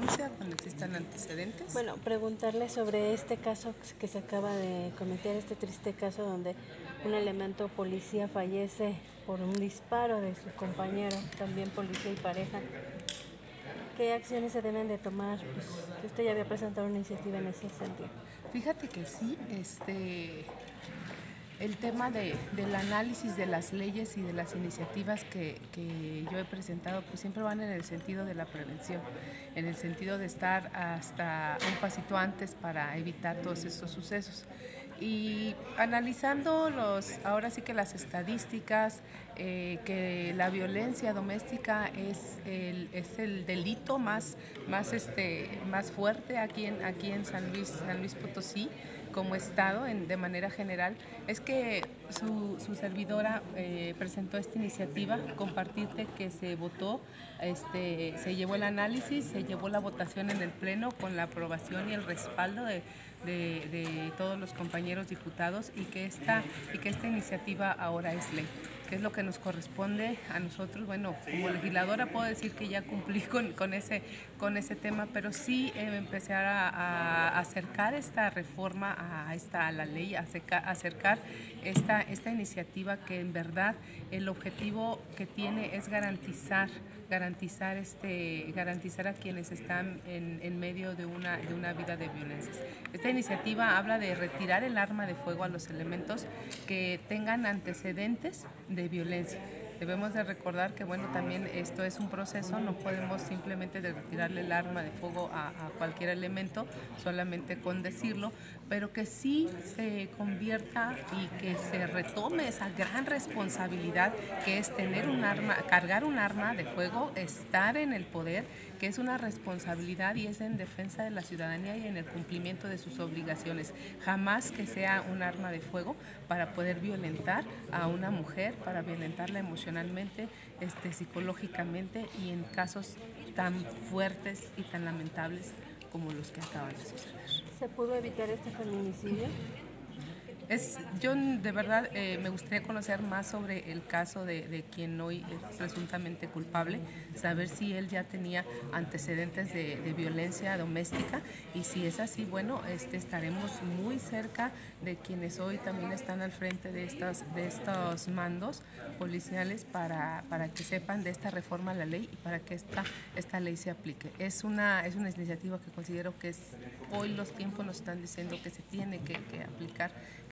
denuncia cuando existan antecedentes. Bueno, preguntarle sobre este caso que se acaba de cometer, este triste caso donde un elemento policía fallece por un disparo de su compañero, también policía y pareja. ¿Qué acciones se deben de tomar? Pues usted ya había presentado una iniciativa en ese sentido. Fíjate que sí, el tema del análisis de las leyes y de las iniciativas que yo he presentado, pues siempre van en el sentido de la prevención, en el sentido de estar hasta un pasito antes para evitar todos estos sucesos. Y analizando ahora sí que las estadísticas, que la violencia doméstica es el delito más fuerte aquí en San Luis Potosí, como estado de manera general, es que su servidora presentó esta iniciativa, compartirte que se votó, se llevó el análisis, se llevó la votación en el pleno con la aprobación y el respaldo de todos los compañeros diputados y que esta iniciativa ahora es ley, que es lo que nos corresponde a nosotros. Bueno, como legisladora puedo decir que ya cumplí con ese tema, pero sí empezar a acercar esta reforma a la ley, acercar esta iniciativa que en verdad el objetivo que tiene es garantizar a quienes están en medio de una vida de violencias. Esta iniciativa habla de retirar el arma de fuego a los elementos que tengan antecedentes de violencia. Debemos de recordar que, bueno, también esto es un proceso, no podemos simplemente de retirarle el arma de fuego a cualquier elemento, solamente con decirlo, pero que sí se convierta y que se retome esa gran responsabilidad que es tener un arma, cargar un arma de fuego, estar en el poder, que es una responsabilidad y es en defensa de la ciudadanía y en el cumplimiento de sus obligaciones. Jamás que sea un arma de fuego para poder violentar a una mujer, para violentarla emocionalmente, psicológicamente y en casos tan fuertes y tan lamentables como los que acaban de suceder. ¿Se pudo evitar este feminicidio? Yo de verdad me gustaría conocer más sobre el caso de quien hoy es presuntamente culpable, saber si él ya tenía antecedentes de violencia doméstica y si es así, bueno, estaremos muy cerca de quienes hoy también están al frente de estos mandos policiales para que sepan de esta reforma a la ley y para que esta ley se aplique. Es una iniciativa que considero que hoy los tiempos nos están diciendo que se tiene que aplicar.